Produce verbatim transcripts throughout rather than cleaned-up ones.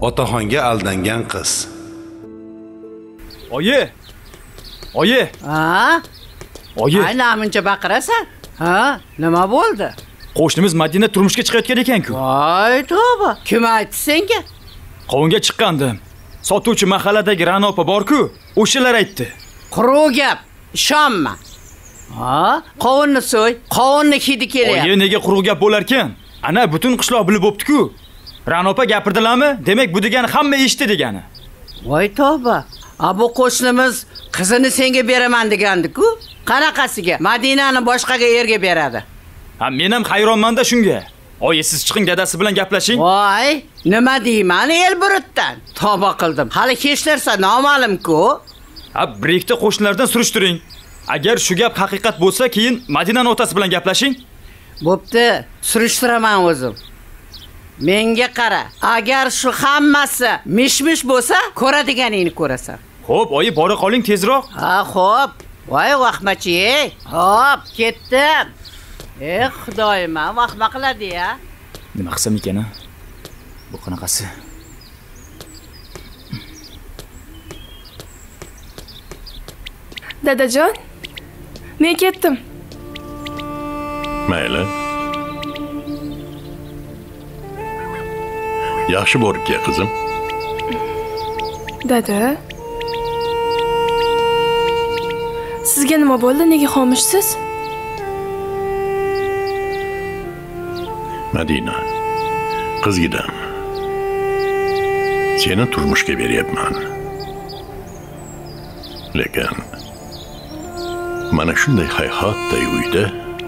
otaxonga aldangan qiz. Oyi! Oyi! Ha? Oyi! Ay, namuncha baqirasan? Ha? Nima bo'ldi? Qo'shnimiz Madina turmushga chiqayotgan ekan-ku. Voy, tavba. Kim aytdi senga? Qovunga chiqqandim. Sotuvchi mahalladagi Ra'no opa bor-ku, o'shalar aytdi. Quruq gap, ishonma. Ha? Qovunni so'y, qovunni hidi kelyapti. Oyi, nega quruq gap bo'lar-ekan? Ana butun qishloq bilib bo'pti-ku. Ra'no opa gapirdilarmi? Demak, bu degani hamma eshitdi degani. Voy tavba. A bu qo'shnimiz qizini senga beraman degandi-ku. Qanaqasiga? Madinani boshqaga erga beradi. Ha, men ham hayronman-da shunga. Oyi, siz chiqing dadasi bilan gaplashing. Voy, nima deyman el burutdan? Tavba qildim. Hali hech narsa noma'lum-ku. Ha, bir ikkita qo'shnilardan surishtiring. Agar shu gap haqiqat bo'lsa, keyin Madinaning otasi bilan gaplashing. Bo'pti, surishtiraman o'zim. Menga qara. Agar shu hammasi mish-mish bo'lsa, ko'radiganingni ko'rasan. Xo'p, oyi, bora qoling tezroq. Ha, xo'p. Voy, vaqtmachi. Xo'p, ketdim. Eh, xudoyim, vaqtma qiladi-ya. Nima qilsam ekan? Bu qanaqasi? Dadajon, men ketdim. Mayli. Yaxshi borib kel, qizim. Dada. Sizga nima bo'ldi? Nega xomushsiz? Madina, qizgidam. Seni turmushga beryapman. Lekin mana shunday hayhotday uyda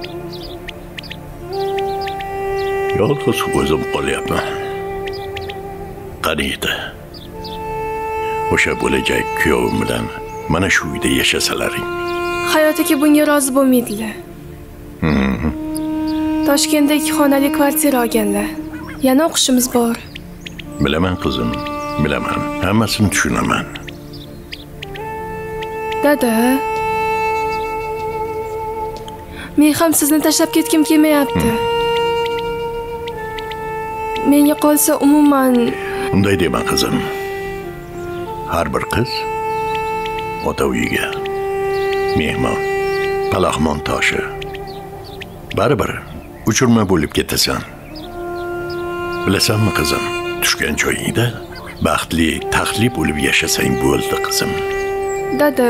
yolg'iz o'zim qolyapman. Qaniydi. O'sha bo'lajak kuyovim bilan mana shu uyda yashasalaring. Hayot aka bunga rozi bo'lmaydilar. Mhm. Toshkentda ikki xonali kvartira olganlar. Yana o'qishimiz bor. Bilaman qizim, bilaman. Hammasini tushunaman. Dada. Men ham sizni tashlab ketkim kelmayapti. Menga qolsa umuman unday dema qizim. Har bir qiz ota uyiga mehmon, palaxmon toshi. Baribir uchirma bo'lib ketasan. Bilasanmi qizim, tushgan joyingda baxtli, taxtli bo'lib yashasang bo'ldi qizim. Dada,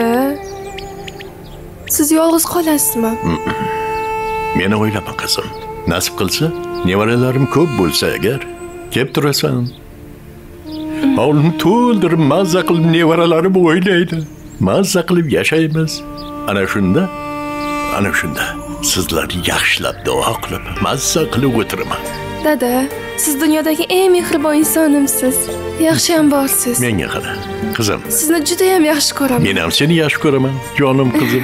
siz yolg'iz qolasizmi? Meni o'ylama qizim. Nasib qilsa, nevaralarim ko'p bo'lsa agar, kelib turasan. Oğlum to'ldirib mazza qilib nevaralarim o'ynaydi. Mazza qilib yashaymiz. Ana shunda, ana shunda sizlarni yaxshilab duo qilib, mazza qilib o'tiraman. Dada, siz dunyodagi eng mehribon insonimsiz. Yaxshi ham borsiz. Menga qara, qizim. Sizni juda ham yaxshi ko'raman. Men ham seni yaxshi ko'raman, jonim qizim.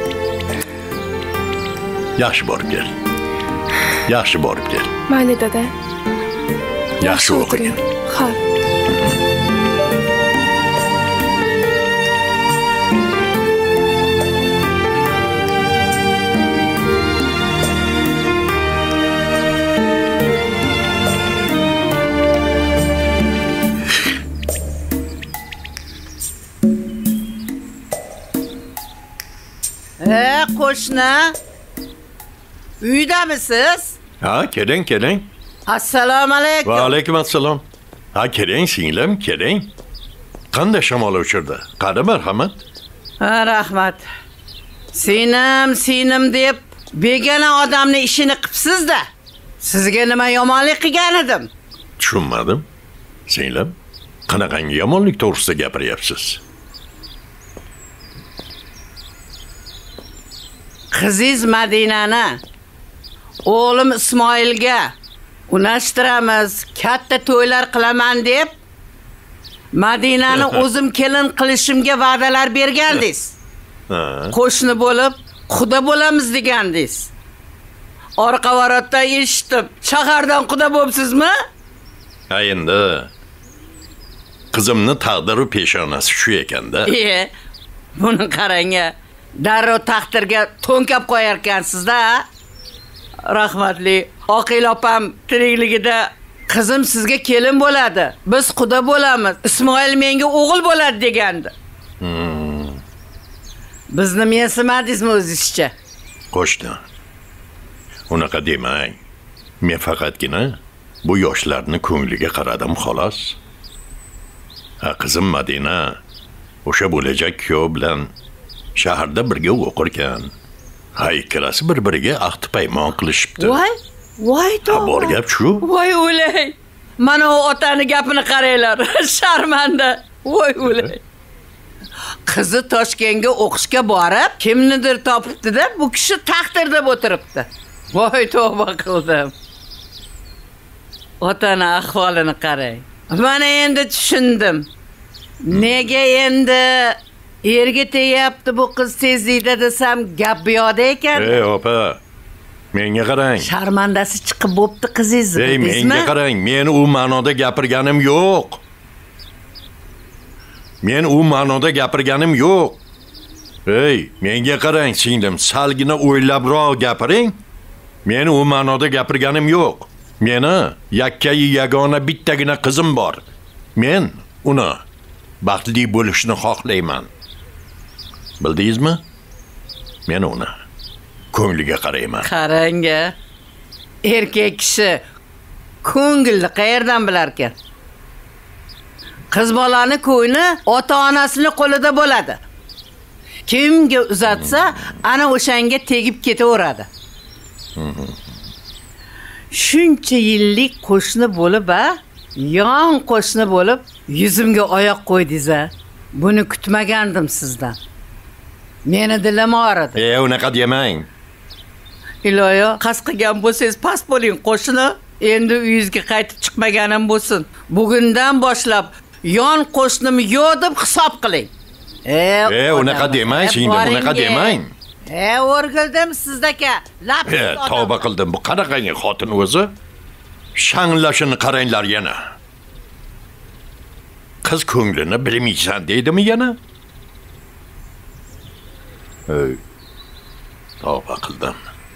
Yaxshi borib kel. Yaxshi borib kel. Mayli dada. Yaxshi o'qing. Ha. He, qo'shni. Uydamisiz? Ha, keling, keling. Assalomu alaykum. Va alaykum assalom. Ha, keling, singlim, keling. Qanday shamol uchirdi? Qani marhamat. Ha, rahmat. Sinim, sinim deb begona odamni ishini qilibsiz-da. Sizga nima yomonlik qilgan edim? Tushunmadim. Singlim, qanaqangi yomonlik to'g'risida gapiryapsiz? Qiziz Madinani o'g'lim Ismoilga unashtiramiz, katta to'ylar qilaman deb Madinani o'zim kelin qilishimga va'dalar bergandingiz. Qo'shni bo'lib, xudo bo'lamiz degandingiz. Orqa varatdan eshitdim, shahardan xudo bo'libsizmi? Ha, endi qizimni taqdiri peshonasi shu ekanda. E, buni qarang-a. Darrov taqdirga to'nkab qo'yarkansiz-da. Rahmatli Oqil opam tirikligida Qizim sizga kelin bo'ladi. Biz quda bo'lamiz. Ismoil menga o'g'il bo'ladi degandi. Hmm. Bizni mensimadingizmi o'zingizcha? Qo'shni. Unaqa demang. Men faqatgina bu yoshlarni ko'ngliga qaradim xolos. Ha, qizim Madina o'sha bo'lajak kuyov bilan shaharda birga o'qirkan. Ha, ikkalasi bir-biriga ahd paymon qilishibdi. Voy, voy Ha, tavba. bor gap shu. Voy o'lay. Mana o otani gapini qaranglar. Sharmanda. Voy o'lay. Qizi Toshkentga o'qishga borib, kimnidir topibdi-da, bu kishi taqdir deb o'tiribdi. Voy tavba qildim. Otani ahvolini qarang. Mana endi tushundim. Nega endi erga tegyapti bu qiz tezlikda desam, gap bu yoqda ekan. Ey opa, menga qarang. Sharmandasi chiqib bo'pti qizingiz, Ey, bildingizmi? menga qarang. Men u ma'noda gapirganim yo'q. Men u ma'noda gapirganim yo'q. Ey, menga qarang, singlim, salgina o'ylabroq gapiring. Men u ma'noda gapirganim yo'q. Meni yakkayi yagona bittagina qizim bor. Men uni baxtli bo'lishni xohlayman. Bildingizmi? Men uni ko'ngliga qarayman. Qarang-a. Erkak kishi ko'ngilni qayerdan bilar ekan? Qiz bolani ko'ngli ota-onasining qo'lida bo'ladi. Kimga uzatsa, ana o'shanga tegib ketaveradi. Shuncha yillik qo'shni bo'lib, a, yon qo'shni bo'lib, yuzimga oyoq qo'ydingiz-a. Buni kutmagandim sizdan. Meni dilim og'ridi. Ey, unaqa demang. Iloyo, qas qilgan bo'lsangiz past bo'ling qo'shni. Endi uyingizga qaytib chiqmaganim bo'lsin. Bugundan boshlab yon qo'shnim yo'q deb hisob qiling. Ey, unaqa demang, singlim, unaqa demang. Ey, o'rgildim sizdaka. Lapsiz He, odam. tavba qildim. Bu qanaqangi xotin o'zi? Shanglashini qaranglar yana. Qiz ko'nglini bilmaysan deydimi yana? Ey. Tavba qildim.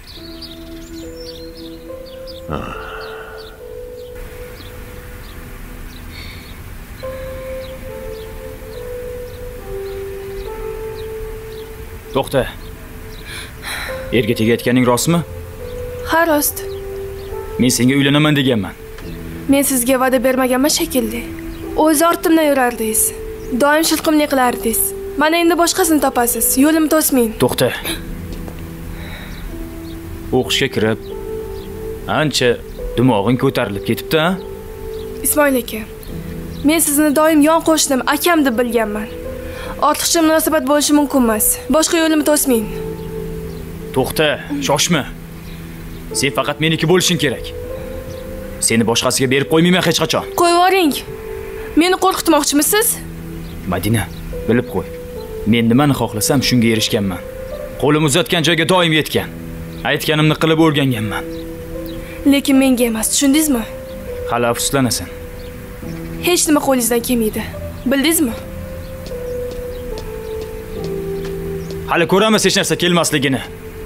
Ha. To'xta. Erga tegayotganing rostmi? Ha, rost. Men senga uylanaman deganman. Men sizga va'da bermaganman shekilli. O'z ortimdan yurardingiz. Doim shilqimlik qilardingiz. Mana endi boshqasini topasiz. Yo'limni to'smang. To'xta. O'qishga kirib, ancha dimog'ing ko'tarilib ketibdi, ha? Ismoil aka, men sizni doim yon qo'shnim, akam deb bilganman. Ortiqcha munosabat bo'lishi mumkin emas. Boshqa yo'limni to'smang. To'xta, shoshma. Sen faqat meniki bo'lishing kerak. Seni boshqasiga berib qo'ymayman hech qachon. Qo'yib yuboring. Meni qo'rqitmoqchimisiz? Madina, bilib qo'y. Men nimani xohlasam shunga erishganman. Qo'lim uzatgan joyga doim yetgan. Aytganimni qilib o'rganganman. Lekin menga emas, tushundingizmi? Hali afsuslanasan. Hech nima qo'lingizdan kelmaydi. Bildingizmi? Hali ko'ramiz hech narsa kelmasligini.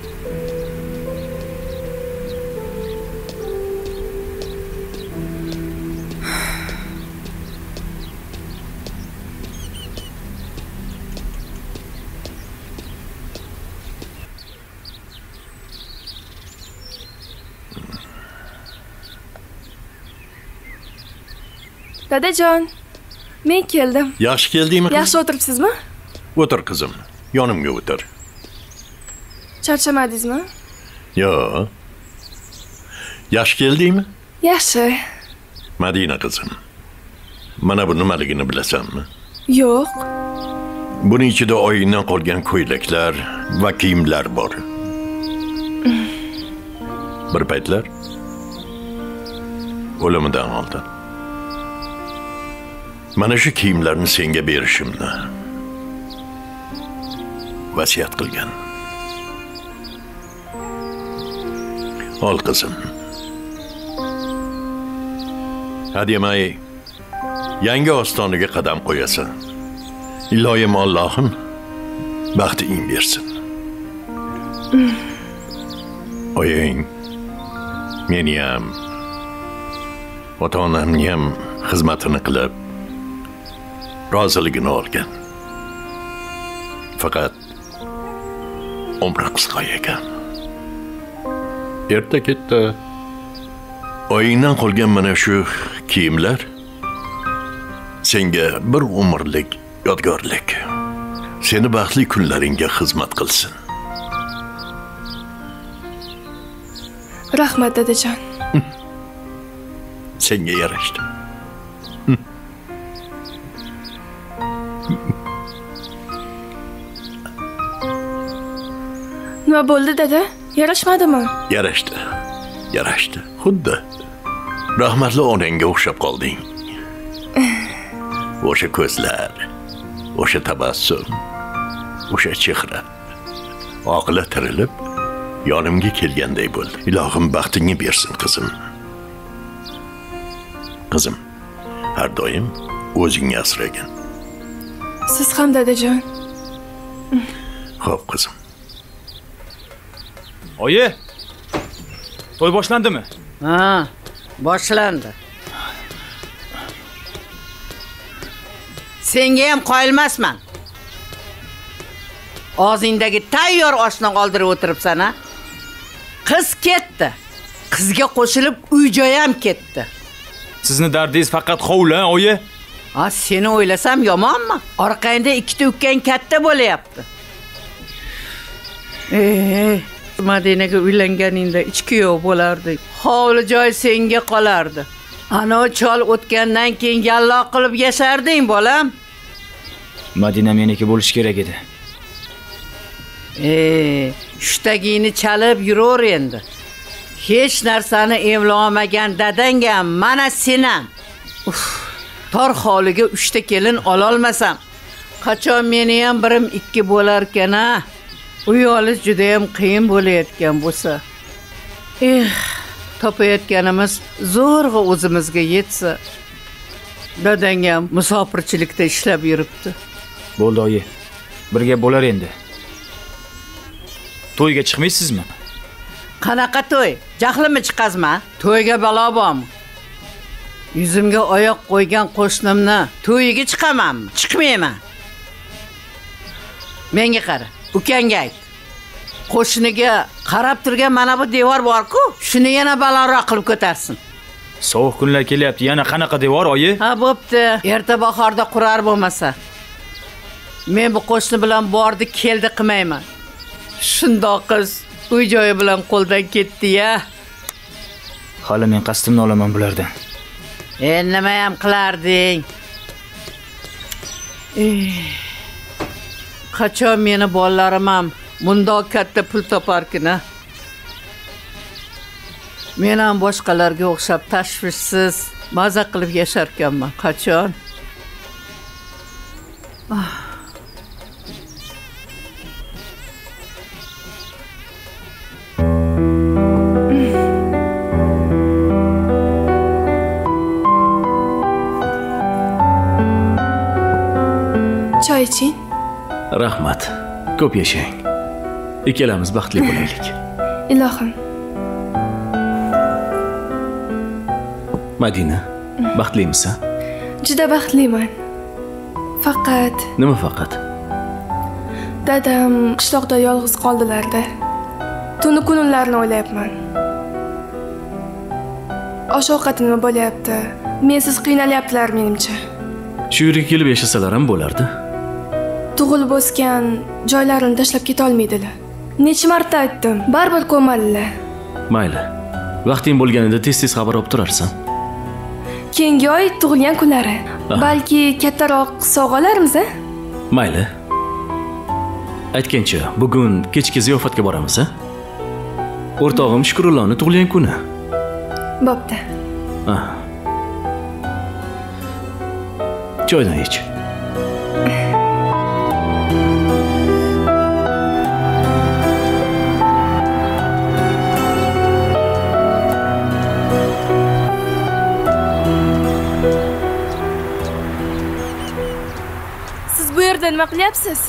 Dadajon, men keldim. Yaxshi keldingmi qiz? Yaxshi o'tiribsizmi? O'tir qizim. Yonimga o'tir. Charchamadingizmi? Yo. Yaxshi keldingmi? Yaxshi. Madina qizim. Mana bu nimaligini bilasanmi? Yo'q. Buni ichida oyingdan qolgan ko'ylaklar va kiyimlar bor. Bir paytlar o'limidan oldin mana shu kiyimlarni senga berishimni vasiyat qilgan. Ol qizim. Hademay yangi ostonaga qadam qo'yasan. Iloyim Allohim baxting bersin. Oying meni ham ota-onamning ham xizmatini qilib, roziligini olgan. Faqat umri qisqa ekan. Erta ketdi. Oyingdan qolgan mana shu kiyimlar senga bir umrlik yodgorlik. Seni baxtli kunlaringga xizmat qilsin. Rahmat dadajon. Senga yarashdi. Nima bo'ldi dada? Yarashmadimi? Yarashdi. Yarashdi. Xuddi rahmatli onangga o'xshab qolding. O'sha ko'zlar, o'sha tabassum, o'sha chehra. Oqila tirilib, yonimga kelganday bo'ldi. Ilohim baxtingni bersin, qizim. Qizim, har doim o'zingni asragin. Siz ham dadajon. Xo'p, qizim. Oyi, to'y boshlandimi? Ha, boshlandi. Senga ham qoyilmasman. Og'zingdagi tayyor oshni oldirib o'tiribsan, ha? Qiz ketdi. Qizga qo'shilib uy-joy ham ketdi. Sizni dardingiz faqat hovli, oyi. Ha, seni o'ylasam yomonmi? Orqangda ikkita ukang katta bo'layapti. Ey, Madinaga uylanganingda ichkuyov bo'lardi. Hovli joy senga qolardi. Ana chol o'tgandan keyin yalloq qilib yasharding, bolam. Madina meniki bo'lish kerak edi. Ey, shtagingni chalib yuraver endi. Hech narsani evlamagan dadangga mana senam. Uf, tor hovliga uchta kelin ola olmasam, qachon meni ham birim ikki bo'lar ekan, ha? Uy olish juda ham qiyin bo'layotgan bo'lsa. Eh, topayotganimiz zo'rg'a o'zimizga yetsa. Dadang ham musofirchilikda ishlab yuribdi. Bo'ldi, oyi. Bir gap bo'lar endi. To'yga chiqmaysizmi? Qanaqa to'y? Jahlimni chiqazma. To'yga balo bormi? Yuzimga oyoq qo'ygan qo'shnimni to'yiga chiqamanmi? Chiqmayman. Menga qara, ukangga ayt. Qo'shniga qarab turgan mana bu devor bor-ku, shuni yana balandroq qilib ko'tarsin. Sovuq kunlar kelyapti, yana qanaqa devor, oyi? Ha, bo'pti. Erta bahorda qurar bo'lmasa. Men bu qo'shni bilan bordi, keldi qilmayman. Shundoq qiz uy joyi bilan qo'ldan ketdi-ya. Hali men qasdimni olaman bulardan. Endi nima ham qilarding? Qachon meni bolalarim ham bundoq katta pul toparkina? Men ham boshqalarga o'xshab tashvishsiz, maza qilib yashar ekanman. Qachon? Ah. Choy iching. Rahmat. Ko'p yashang. Ikkalamiz baxtli bo'laylik. Ilohim. Madina, baxtlimisan? Juda baxtliman. Faqat Nima faqat? dadam qishloqda yolg'iz qoldilar-da. Tuni kunlarni o'ylayapman. Osh-ovqat nima bo'lyapti? Mensiz qiynalyaptilar menimcha. Shu yerga kelib yashasalar ham bo'lardi. Tug'ilib o'sgan joylarini tashlab keta olmaydilar. Necha marta aytdim, baribir ko'madilar. Mayli. Vaqting bo'lganida tez-tez xabar olib turarsan. Keyingi oy tug'ilgan kunlari. Balki kattaroq sovg'alarmiz-a? Mayli. Aytgancha, bugun kechki ziyofatga boramiz-a? O'rtog'im Shukrulloning tug'ilgan kuni. Bo'pti. Ha. Choydan ich. Siz bu yerda nima qilyapsiz?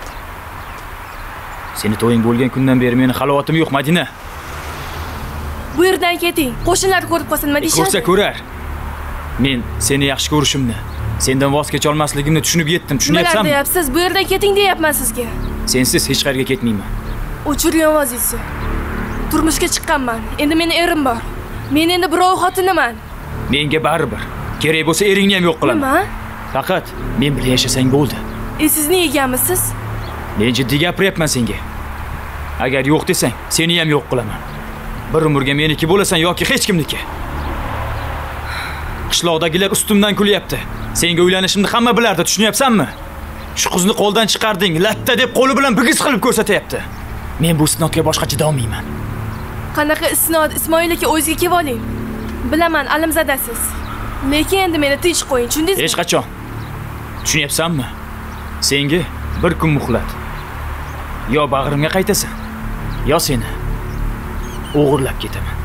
Seni to'ying bo'lgan kundan beri meni halovatim yo'q, Madina. Bu yerdan keting. Qo'shnilar ko'rib qolsa nima deyishadi? Ko'rsa ko'rar. Men seni yaxshi ko'rishimni, sendan voz kecha olmasligimni tushunib yetdim. Tushunyapsanmi? Nimalar deyapsiz? Bu yerdan keting deyapman sizga. Sensiz hech qayerga ketmayman. O'chiring ovozingizni. Turmushga chiqqanman. Endi meni erim bor. Men endi birov xotiniman. Menga baribir. Kerak bo'lsa eringni ham yo'q qilaman. Nima? Faqat men bilan yashasang bo'ldi. E sizni yeganmisiz? Men jiddiy gapiryapman senga. Agar yo'q desang, seni ham yo'q qilaman. Bir umrga meniki bo'lasan yoki hech kimniki. Qishloqdagilar ustimdan kulyapti. Senga uylanishimni hamma bilardi, tushunyapsanmi? Shu qizni qo'ldan chiqarding, latta deb qo'li bilan bigiz qilib ko'rsatyapti. Men bu isnodga boshqa chidolmayman. Qanaqa isnod? Ismoil aka o'ziga kelib oling. Bilaman, alamzadasiz. Lekin endi meni tinch qo'ying, tushundingizmi? Hech qachon. Tushunyapsanmi? Senga bir kun muhlat. Yo bag'rimga qaytasan, yo seni o'g'irlab ketaman.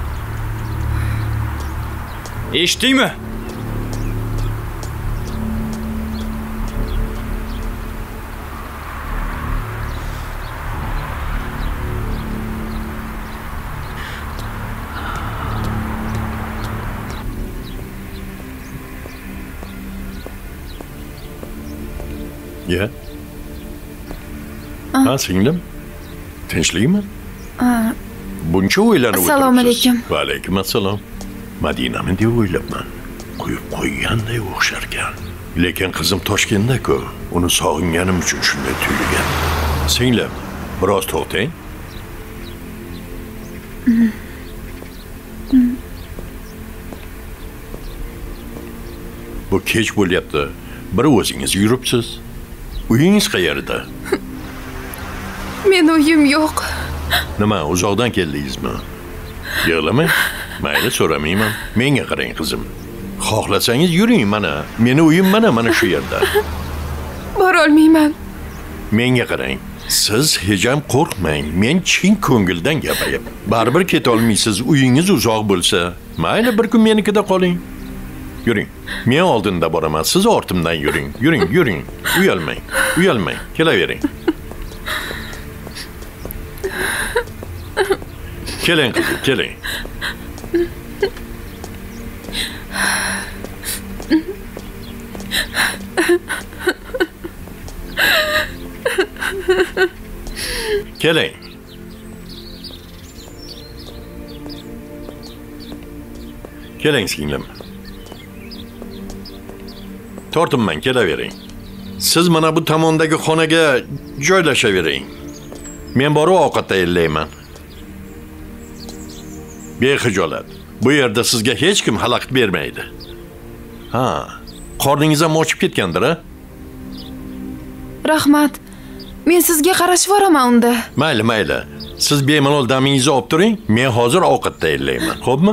Eshitdingmi? Ya. Ha, singlim. Tinchlikmi? Buncha o'ylanib o'tiribsiz. Assalomu alaykum. Va alaykum assalom. Madinami deb o'ylabman. Qo'yib qo'yganday o'xshar ekan. Lekin qizim Toshkentda-ku. Uni sog'inganim uchun shunday tuyulgan. Singlim, biroz to'xtang. Bu kech bo'lyapti. Bir o'zingiz yuribsiz. Uyingiz qayerda? Men uyim yo'q. Nima, uzoqdan keldingizmi? Yig'lamang. Mayli, so'ramayman. Menga qarang qizim. Xohlasangiz yuring mana. Meni uyim mana, mana shu yerda. Bora olmayman. Menga qarang. Siz hech ham qo'rqmang. Men chin ko'ngildan gapiryapman. Baribir keta olmaysiz. Uyingiz uzoq bo'lsa, mayli bir kun menikida qoling. Yuring. Men oldinda boraman, siz ortimdan yuring. Yuring, yuring. Uyalmang. Uyalmang. Kelavering. Keling qizim, keling. Keling. Keling singlim. Tortinmang, kelavering. Siz mana bu tomondagi xonaga joylashavering. Men borib ovqat tayyorlayman. Bexijolat. Bu yerda sizga hech kim xalaqit bermaydi. Ha, qorningiz ham ochib ketgandir, ha? Rahmat. Men sizga qarashib boraman unda. Mayli, mayli. Siz bemalol damingizni olib turing. Men hozir ovqat tayyorlayman. Xo'pmi?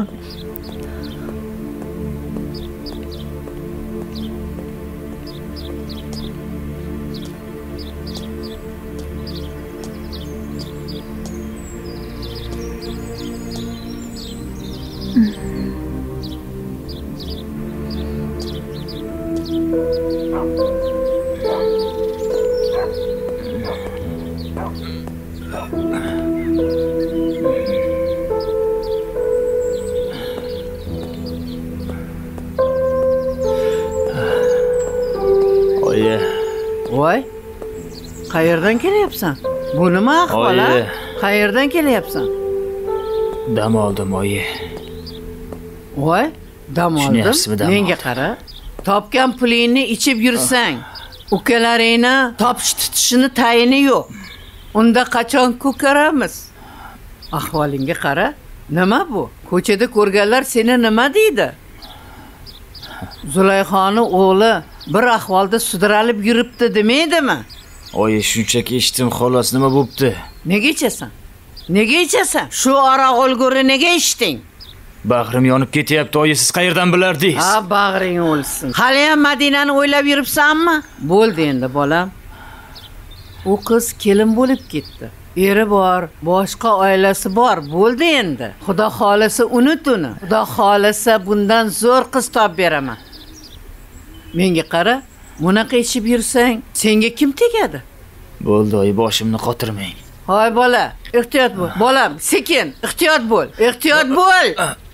Voy. Qayerdan kelyapsan? Bu nima ahvol, ha? Qayerdan kelyapsan? Dam oldim, oyi. Voy, dam oldim. Tushunyapsizmi, dam Menga oldim. qara. Topgan pulingni ichib yursang, ukalaringni topish tutishini tayini yo'q. Unda qachon ko'karamiz? Ahvolingga qara. Nima bu? Ko'chada ko'rganlar seni nima deydi? Zulayxoni o'g'li bir ahvolda sudralib yuribdi demaydimi? Oyi, shunchaki eshitdim, xolos, nima bo'pti? Nega ichasan? Nega ichasan? Shu aroq o'lguri nega ichding? Bag'rim yonib ketyapti, oyi, siz qayerdan bilardingiz? Ha, bag'ring o'lsin. Hali ham Madinani o'ylab yuribsanmi? Bo'ldi endi, bolam. U qiz kelin bo'lib ketdi. Eri bor, boshqa oilasi bor. Bo'ldi endi. Xudo xolasa unut uni. Xudo xolasa bundan zo'r qiz topib beraman. Menga qara, bunaqa ichib yursang, senga kim tegadi? Bo'ldi, oyi, boshimni qotirmang. Hoy bola, ehtiyot bo'l. Bolam, sekin, ehtiyot bo'l. Ehtiyot bo'l.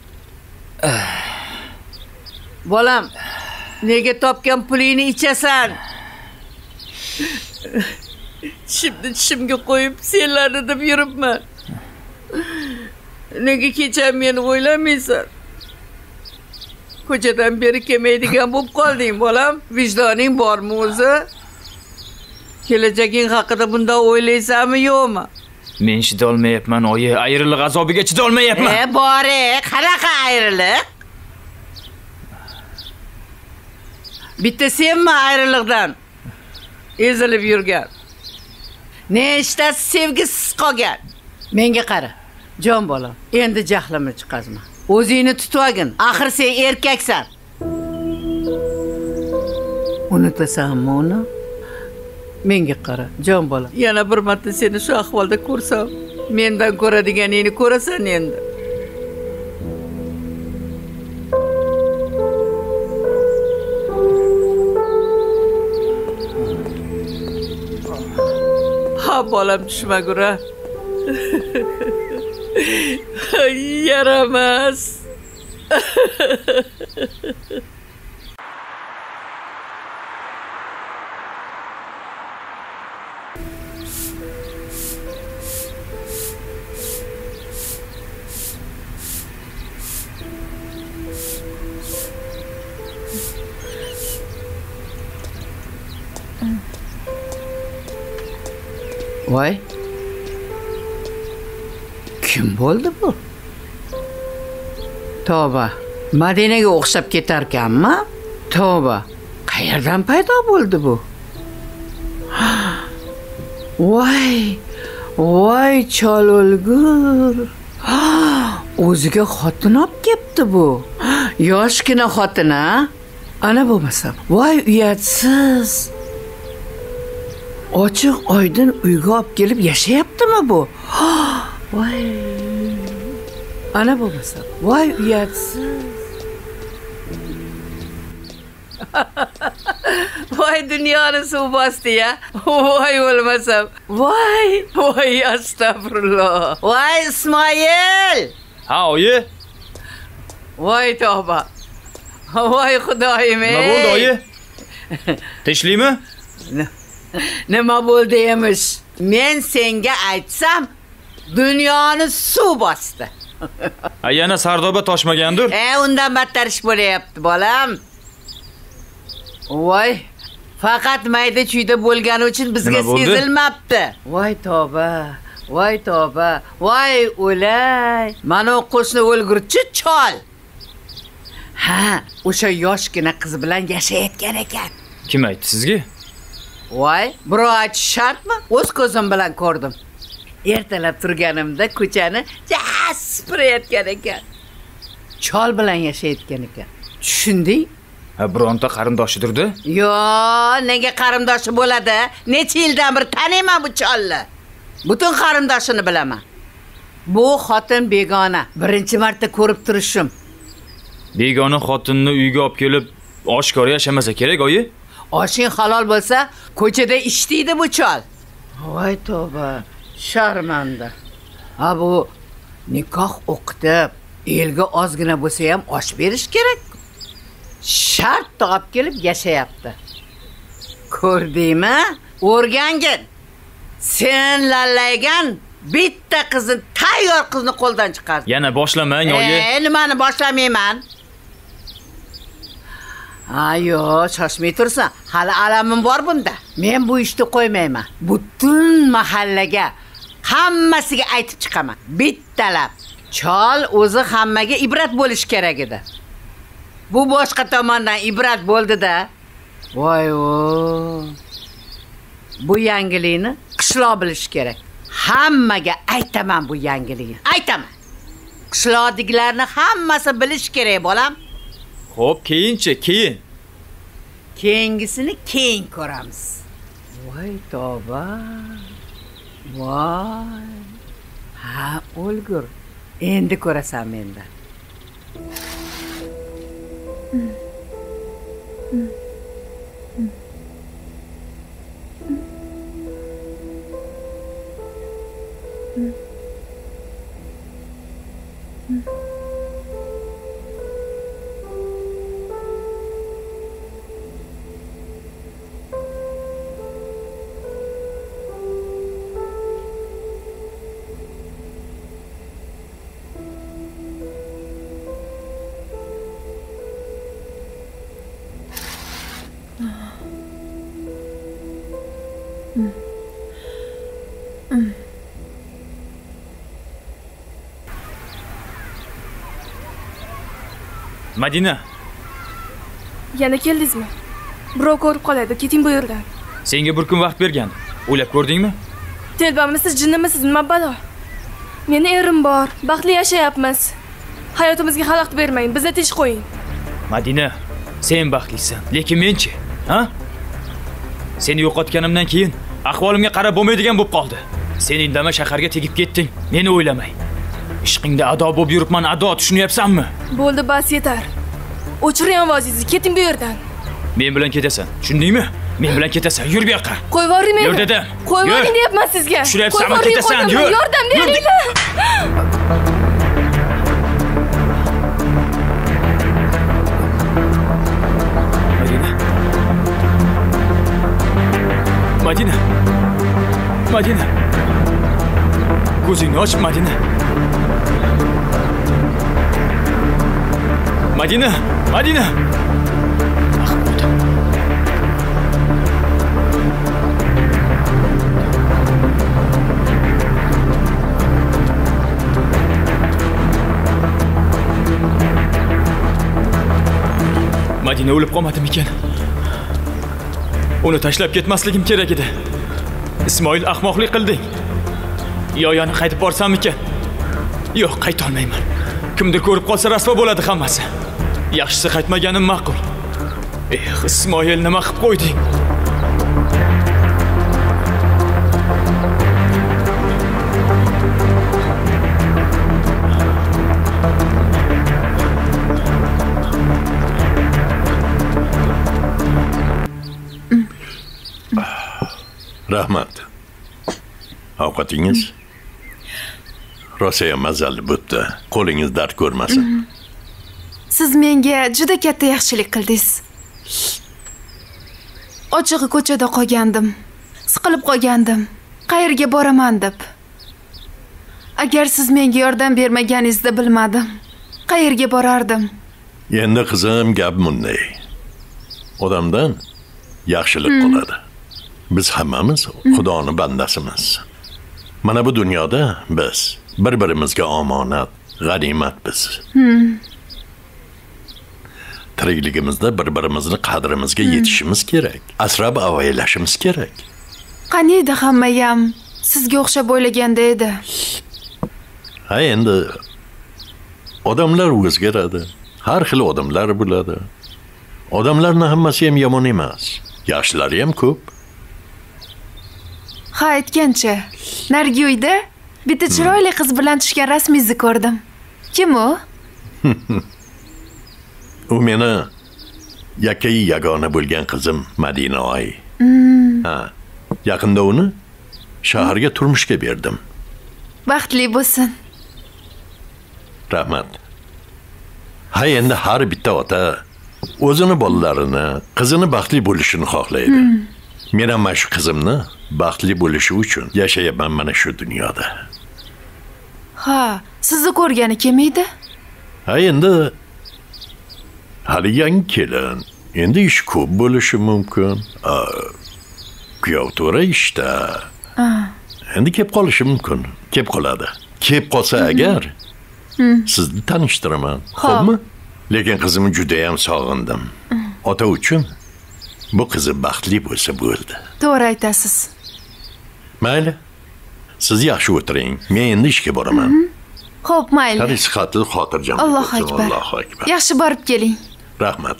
Bolam, nega topgan pulingni ichasan? Şimdi tishimga qo'yib senlarni deb yuribman. Nega kecha meni o'ylamaysan? Ko'chadan beri kelmaydigan bo'lib qolding, bolam. Vijdoning bormi o'zi? Kelajaging haqida bunday o'ylaysanmi, yo'qmi? Men chidolmayapman, oyi. Ayriliq azobiga chidolmayapman. E, bore, qanaqa ayriliq? Bitta senmi ayriliqdan ezilib yurgan? Nechta sevgisiz qolgan? Menga qara. Jon bolam, endi jahlimni chiqazma. O'zingni tutwagin. Axir sen erkaksan. Unutasanmi uni? Menga qara, jon bolam. Yana bir marta seni shu ahvolda ko'rsam, mendan ko'radiganingni ko'rasan endi. Ha bolam tushmagura. Yaramas. Voy. Kim bo'ldi bu? Tavba. Madinaga o'xshab ketarkanmi? Tavba. Qayerdan paydo bo'ldi bu? Voy. Voy chol o'lgur. O'ziga xotin olib kelibdi bu. Yoshgina xotin, ha? Ana bo'lmasa. Voy uyatsiz. Ochiq oydin uyga olib kelib yashayaptimi bu? Voy. Ana bo'lmasa. Voy uyatsiz. Voy dunyoni suv bosdi ya. Voy o'lmasam. Voy, voy astag'firulloh. Voy Ismoil. Ha, oyi. Voy tavba. Voy xudoyim. Nima bo'ldi, oyi? Tinchlikmi? Nima bo'ldi emish? Men senga aytsam, dunyoni suv bosdi. Ha, yana Sardoba toshmagandir? E, undan battar ish bo'layapti, bolam. Voy, faqat mayda chuyda bo'lgani uchun bizga sezilmabdi. Voy tavba, voy tavba, voy o'lay. Mana qo'shni o'lgurchi chol. Ha, o'sha yoshgina qiz bilan yashayotgan ekan. Kim aytdi sizga? Voy, birov aytish shartmi? O'z ko'zim bilan ko'rdim. Ertalab turganimda ko'chani jaspirayotgan ekan. Chol bilan yashayotgan ekan. Tushunding? Ha, bironta qarindoshidir-da? Yo, nega qarindoshi bo'ladi? Necha yildan bir taniyman bu cholni. Butun qarindoshini bilaman. Bu xotin begona. Birinchi marta ko'rib turishim. Begona xotinni uyga olib kelib, oshkora yashamasa kerak, oyi? Oshing halol bo'lsa, ko'chada ishtiydi bu chol. Voy tavba, sharmanda. Ha bu nikoh o'qitib, elga ozgina bo'lsa ham osh berish kerak. Shart topib kelib yashayapti. Ko'rdingmi? O'rgangin. Sen lallaygan bitta qizni, tayyor qizni qo'ldan chiqardi. Yana boshlamang, oyi. E, nimani boshlamayman? Ayo, shoshmay tursan. Hali alamim bor bunda. Men bu ishni qo'ymayman. Butun mahallaga, hammasiga aytib chiqaman. Bittalab. Chol o'zi hammaga ibrat bo'lish kerak edi. Bu boshqa tomondan ibrat bo'ldi-da. Voy o. Bu yangilikni qishloq bilish kerak. Hammaga aytaman bu yangilikni. Aytaman. Qishloqdagilarni hammasi bilish kerak, bolam. Xo'p, keyinchi, keyin. Keyingisini keyin ko'ramiz. Voy tavba. Voy. Ha, o'lgur. Endi ko'rasan mendan. Madina, Yana keldingizmi? Birov ko'rib qoladi, keting bu yerdan. senga bir kun vaqt bergandim. O'ylab ko'rdingmi? Telbamisiz, jinnimisiz, nima balo? Meni erim bor, baxtli yashayapmiz. Hayotimizga xalaqit bermang, bizni tinch qo'ying. Madina, sen baxtlisan, lekin men-chi, ha? Seni yo'qotganimdan keyin ahvolimga qarab bo'lmaydigan bo'lib qoldi. Sen indamay shaharga tegib ketding, meni o'ylamay. Ishqingda ado bo'lib yuribman, ado, tushunyapsanmi? Bo'ldi, bas yetar. O'chiring ovozingizni, keting bu yerdan. Men bilan ketasan, tushundingmi? Men bilan ketasan, yur bu yoqqa. Qo'yib yuboring meni. Yur dedim. Qo'yib Yur. yuboring deyapman sizga. Tushunyapsanmi, Qo'yib yuboring, ketasan, qo'yib yur. yuboring. Yordam beringlar. Madina. Madina. Ko'zingni och, Madina. Madina, Madina. Mahmud. Madina o'lib qolmadimikan? Uni tashlab ketmasligim kerak edi. Ismoil ahmoqlik qilding. Yo yana qaytib borsammikan? Yo'q, qayta olmayman. Kimdir ko'rib qolsa rasvo bo'ladi hammasi. Yaxshisi qaytmaganim ma'qul. Eh, Ismoil nima qilib qo'yding? Rahmat. Ovqatingiz? Rosa mazali bo'pti. Qo'lingiz dard ko'rmasin. Siz menga juda katta yaxshilik qildingiz. Ochig'i ko'chada qolgandim. Siqilib qolgandim. Qayerga boraman deb. Agar siz menga yordam bermaganingizda bilmadim. Qayerga borardim? Endi qizim gap bunday. Odamdan yaxshilik qiladi. Biz hammamiz Xudoning bandasimiz. Mana bu dunyoda biz bir-birimizga omonat, g'animatmiz. Tirikligimizda bir-birimizni qadrimizga yetishimiz kerak. Asrab avaylashimiz kerak. Qani edi hammayam sizga o'xshab o'ylaganda edi. Ha endi odamlar o'zgaradi. Har xil odamlar bo'ladi. Odamlarning hammasi ham yomon emas. Yaxshilari ham ko'p. Ha, aytgancha, narigi uyda bitta chiroyli qiz bilan tushgan rasmingizni ko'rdim. Kim u? U meni yakkai yagona bo'lgan qizim Madina oy. Ha, yaqinda uni shaharga turmushga berdim. Baxtli bo'lsin. Rahmat. Ha, endi har bitta ota o'zini bolalarini, qizini baxtli bo'lishini xohlaydi. Men ham shu qizimni baxtli bo'lishi uchun yashayapman mana shu dunyoda. Ha, sizni ko'rgani kim edi? Ha, endi hali yangi kelin. Endi ish ko'p bo'lishi mumkin. Kuyov to'ra ishda. Endi kelib qolishi mumkin. Kelib qoladi. Kelib qolsa agar sizni tanishtiraman. Xo'pmi? Lekin qizimni juda ham sog'indim. Ota uchun bu qizi baxtli bo'lsa bo'ldi. To'g'ri aytasiz. Mayli. Siz yaxshi o'tiring. Men endi ishga boraman. Xo'p, mayli. Qani sihatli, xotirjam. Allohu akbar. Allohu akbar. Yaxshi borib keling. Rahmat.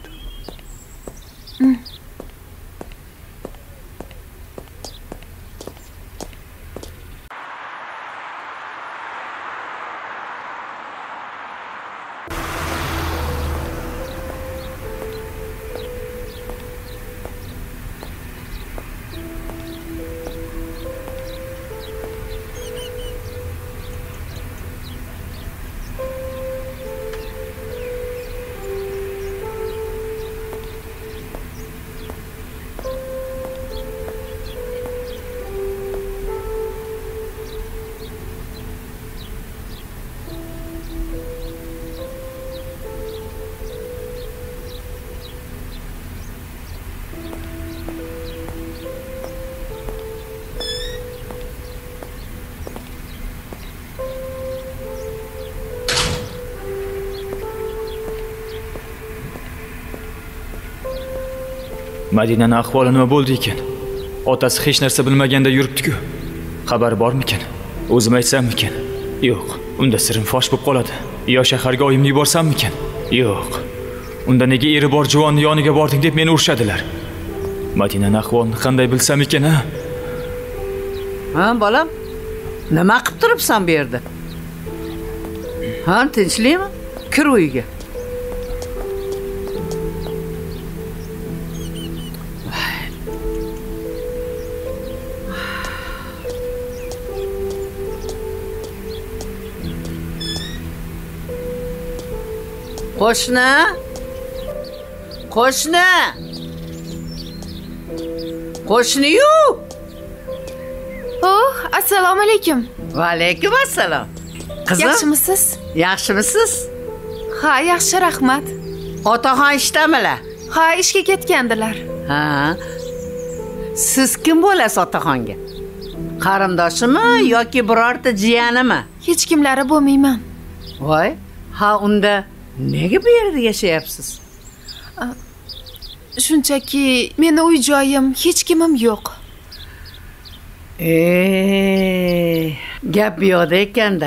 Madinaning ahvoli nima bo'ldi ekan? Otasi hech narsa bilmaganda yuribdi-ku. Xabar bormikan? O'zim aytsammikan? Yo'q, unda sirim fosh bo'lib qoladi. Yo shaharga oyimni yuborsammikan? Yo'q. Unda nega eri bor juvonni yoniga bording deb meni urishadilar. Madinaning ahvolini qanday bilsam ekan, ha? Ha, bolam. Nima qilib turibsan bu yerda? Ha, tinchlikmi? Kir uyga. Qo'shni? Qo'shni? Qo'shni-yu? Oh, assalomu alaykum. Va alaykum assalom. Qizim, Yaxshimisiz? yaxshimisiz? Ha, yaxshi, rahmat. Otaxon ishdamilar? Ha, ishga ketgandilar. Ha. Siz kim bo'lasiz otaxonga? Qarindoshimi yoki birorta jiyanimi? Hech kimlari bo'lmayman. Voy, ha unda nega bu yerda yashayapsiz? Shunchaki meni uy joyim, hech kimim yo'q. Ey, gap bu yoqda ekanda.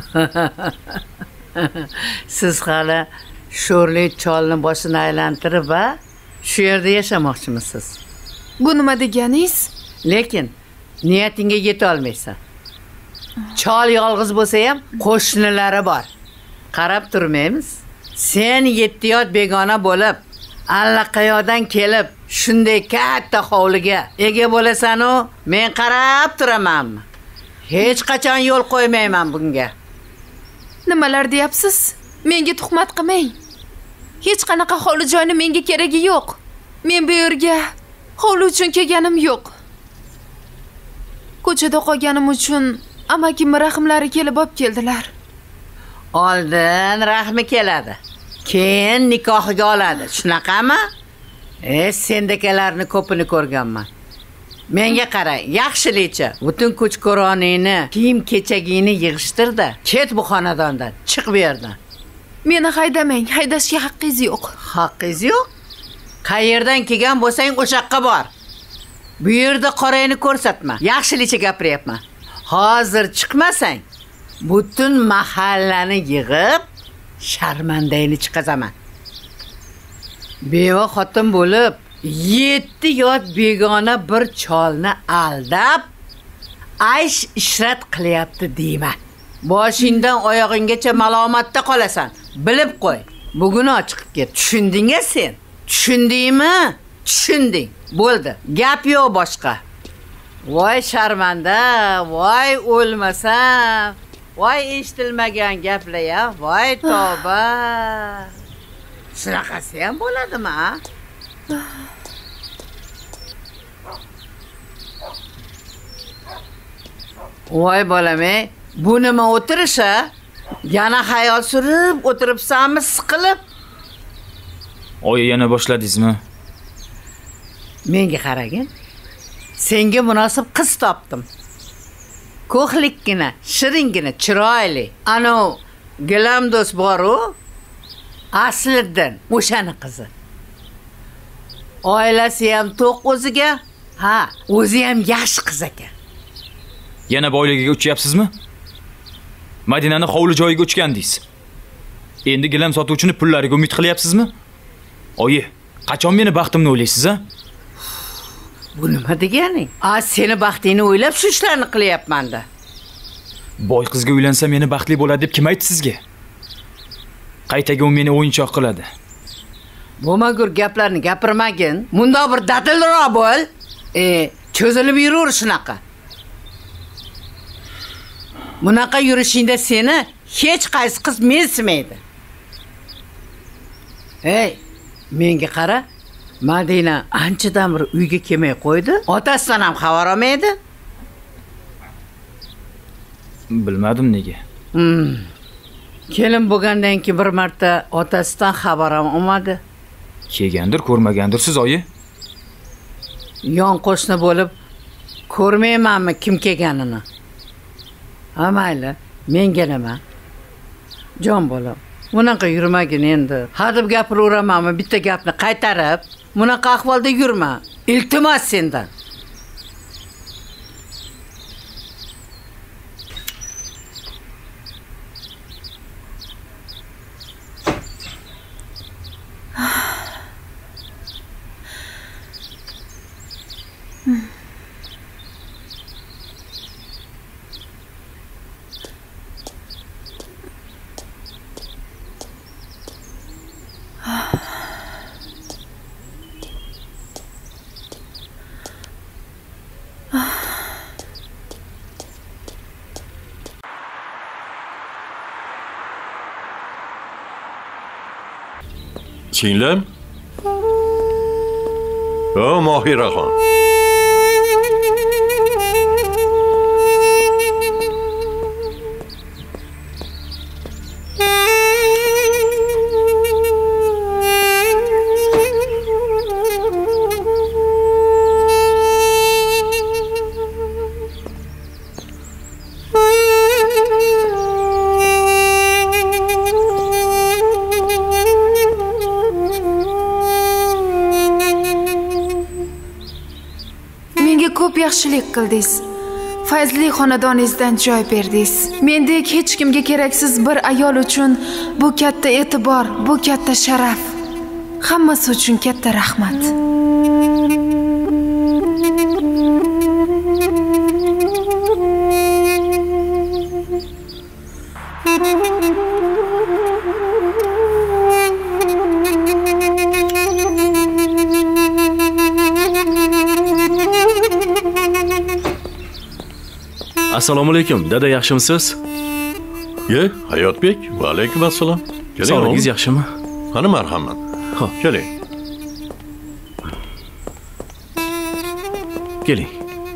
Siz hali sho'rli cholni boshini aylantirib va shu yerda yashamoqchimisiz? Bu nima deganingiz? Lekin niyatingga yeta olmaysan. Chol yolg'iz bo'lsa ham qo'shnilari bor. Qarab turmaymiz. Sen yetti yot begona bo'lib, allaqayoqdan kelib, shunday katta hovliga ega bo'lasan-u, men qarab turamanmi? Hech qachon yo'l qo'ymayman bunga. Nimalar deyapsiz? Menga tuhmat qilmang. Hech qanaqa hovli joyni menga keragi yo'q. Men bu yerga hovli uchun kelganim yo'q. Ko'chada qolganim uchun amakim rahmlari kelib olib keldilar. Oldin rahmi keladi. Keyin nikohiga oladi. Shunaqami? E, sendakalarni ko'pini ko'rganman. Menga qara, yaxshilikcha butun ko'ch-ko'roningni, kiyim-kechagingni yig'ishtir-da, ket bu xonadondan, chiq bu yerdan. Meni haydamang, haydashga haqqingiz yo'q. Haqqingiz yo'q? Qayerdan kelgan bo'lsang, o'sha yoqqa bor. Bu yerda qorangni ko'rsatma. Yaxshilikcha gapiryapman. Hozir chiqmasang, butun mahallani yig'ib sharmandangni chiqazaman. Beva xotin bo'lib, yetti yot begona bir cholni aldab, aysh ishrat qilyapti deyman. Boshingdan oyog'inggacha malomatda qolasan. Bilib qo'y. Bugun chiqib ket. Tushundingmi sen? Tushundingmi? Tushunding. Bo'ldi. Gap yo'q boshqa. Voy sharmanda, voy o'lmasam. Voy eshitilmagan gaplar-ya. Voy tavba. Shunaqasi ham bo'ladimi, ha? Voy bolam-ey, bu nima o'tirish, ha? Yana xayol surib o'tiribsanmi, siqilib? Oyi, yana boshladingizmi? Menga qaragin. Senga munosib qiz topdim. Ko'hlikkina, shiringina, chiroyli. Ano, gilamdos bor-u, Asliddin, o'shani qizi. Oilasi ham to'q o'ziga, ha, o'zi ham yaxshi qiz ekan. Yana boyligiga uchyapsizmi? Madinani hovli joyiga uchgandingiz. Endi gilam sotuvchini pullariga umid qilyapsizmi? Oyi, qachon meni baxtimni o'ylaysiz, ha? Bu nima deganing? A, seni baxtingni o'ylab shu ishlarni qilyapman-da. Boy qizga uylansa meni baxtli bo'ladi deb kim aytdi sizga? Qaytaga u meni o'yinchoq qiladi. Bo'lmagur gaplarni gapirmagin. Mundoq bir dadilroq bo'l. E, cho'zilib yuraver shunaqa. Bunaqa yurishingda seni hech qaysi qiz mensimaydi. Hey, menga qara. Madina anchadan bir uyga kelmay qo'ydi. Otasidan ham xabar olmaydi. Bilmadim nega. Hmm. Kelin bo'lgandan keyin bir marta otasidan xabar ham olmadi. Kelgandir, ko'rmagandir siz, oyi. Yon qo'shni bo'lib ko'rmaymanmi kim kelganini? Ha, mayli, menga nima? Jon bolam, bunaqa yurmagin endi. Hadib gapiraveramanmi bitta gapni qaytarib? bunaqa ahvolda yurma. Iltimos sendan. Singlim? O, Mohiraxon. Ko'p yaxshilik qildingiz. Fayzli xonadoningizdan joy berdingiz. Mendek hech kimga keraksiz bir ayol uchun bu katta e'tibor, bu katta sharaf. Hammasi uchun katta rahmat. Assalomu alaykum, dada, yaxshimisiz? Ye, Hayotbek, va alaykum assalom. Sog'ligingiz yaxshimi? Qani marhamat. Xo'p, keling. Keling.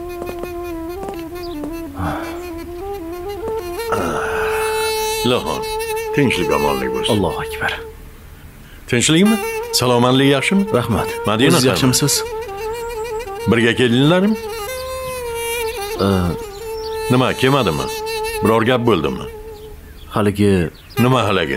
Ilohim, tinchlik, omonlik bo'lsin. Allohu akbar. Tinchlikmi? Salomatlik yaxshimi? Rahmat. Madina, siz yaxshimisiz? Birga keldinglarmi? Nima, kelmadimi? Biror gap bo'ldimi? Haligi nima haligi?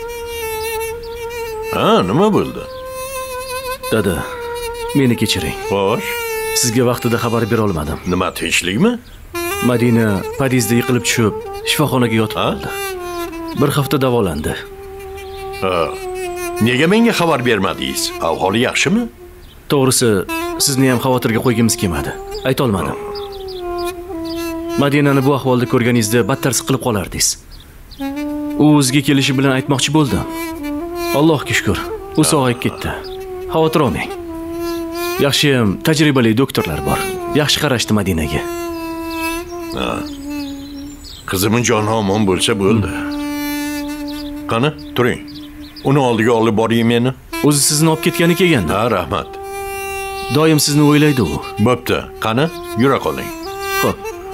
Ha, nima bo'ldi? Dada, meni kechiring. Xo'sh. Sizga vaqtida xabar bera olmadim. Nima, tinchlikmi? Madina podyezdda yiqilib tushib, shifoxonaga yotib qoldi. Bir hafta davolandi. Ha. Nega menga xabar bermadingiz? Ahvoli yaxshimi? To'g'risi, sizni ham xavotirga qo'ygimiz kelmadi. Ayta olmadim. Madinani bu ahvolda ko'rganingizda battar siqilib qolardingiz. U o'ziga kelishi bilan aytmoqchi bo'ldim. Allohga shukr, u sog'ayib ketdi. Xavotir olmang. Yaxshiyam tajribali doktorlar bor. Yaxshi qarashdi Madinaga. Ha. Qizimning joni omon bo'lsa bo'ldi. Qani, turing. Uni oldiga olib boring meni. O'zi sizni olib ketgani kelganda. Ha, rahmat. Doim sizni o'ylaydi u. Bo'pti. Qani, yura qoling. Xo'p.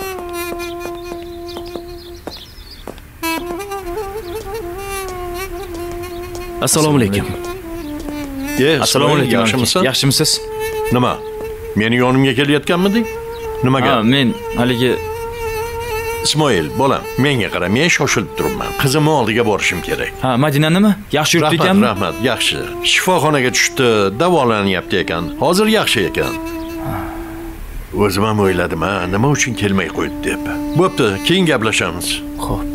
Assalomu alaykum. Ye, assalomu alaykum. Yaxshimisiz? Yaxshimisiz? Nima? Meni yonimga kelayotganmiding? Nimaga? Ha, men haligi Ismoil, bolam, menga qara, men shoshilib turibman. Qizimni oldiga borishim kerak. Ha, Madinanimi? Yaxshi yuribdi ekanmi? Rahmat, rahmat, yaxshi. Shifoxonaga tushdi, davolanyapti ekan. Hozir yaxshi ekan. O'zim ham o'yladim, ha, nima uchun kelmay qo'ydi deb. Bo'pti, keyin gaplashamiz. Xo'p.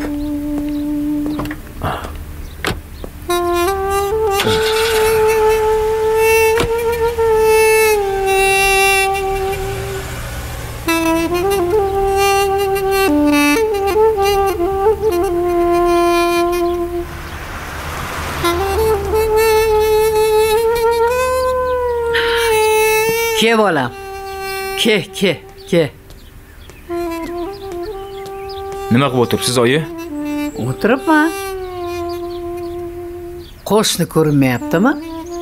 Ke bolam. Ke, ke, ke. Nima qilib o'tiribsiz, oyi? O'tiribman. Qo'shni ko'rinmayaptimi?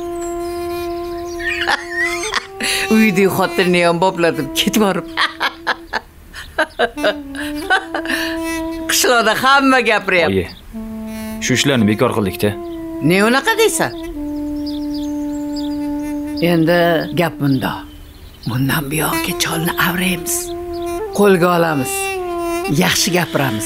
Uyda xotinni ham bobladim, ketib borib. Qishloqda hamma gapiryapti. Oyi, shu ishlarni bekor qildik-da. Ne unaqa deysan? Endi gap bunda. Bundan buyoqqa cholni avraymiz. Qo'lga olamiz. Yaxshi gapiramiz.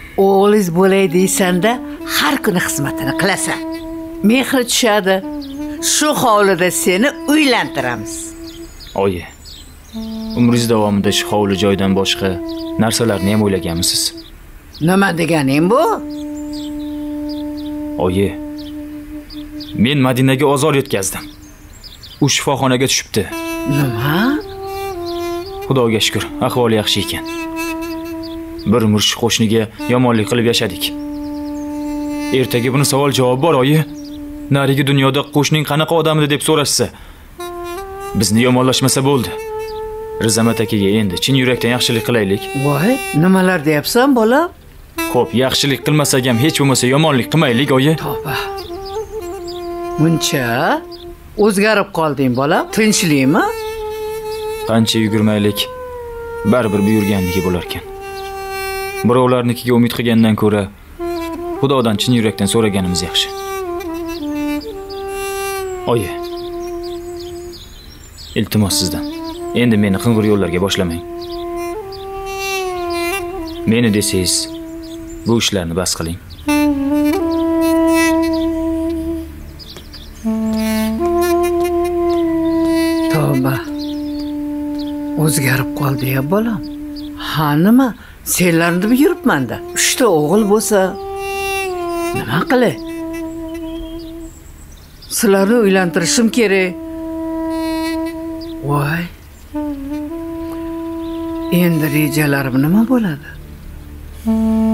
O'g'lingiz bo'lay deysanda, har kuni xizmatini qilasan. Mehri tushadi. shu hovlida seni uylantiramiz. Oyi, umringiz davomida shu hovli joydan boshqa narsalarni ham o'ylaganmisiz? Nima deganing bu? Oyi, men Madinaga ozor yetkazdim. U shifoxonaga tushibdi. Nima? Xudoga shukr, ahvoli yaxshi ekan. Bir mursh qo'shniga yomonlik qilib yashadik. Ertaga buni savol javob bor, oyi. Narigi dunyoda qo'shning qanaqa odam edi deb so'rashsa, bizni yomonlashmasa bo'ldi. Rizamat akaga endi chin yurakdan yaxshilik qilaylik. Voy, nimalar deyapsan, bolam? Xo'p, yaxshilik qilmasak ham hech bo'lmasa yomonlik qilmaylik, oyi. Tavba. Buncha o'zgarib qolding, bolam. Tinchlikmi? Qancha yugurmaylik, baribir buyurganniki bo'lar ekan. Birovlarnikiga umid qilgandan ko'ra, Xudodan chin yurakdan so'raganimiz yaxshi. Oyi, iltimos sizdan, endi meni qing'ir yo'llarga boshlamang. Meni desangiz, bu ishlarni bas qiling. Tavba. O'zgarib qoldi-ya, bolam. Ha, nima? Senlarni deb yuribman-da. Uchta o'g'il bo'lsa, nima qilay? Sizlarni uylantirishim kerak. Voy. Endi rejalarim nima bo'ladi?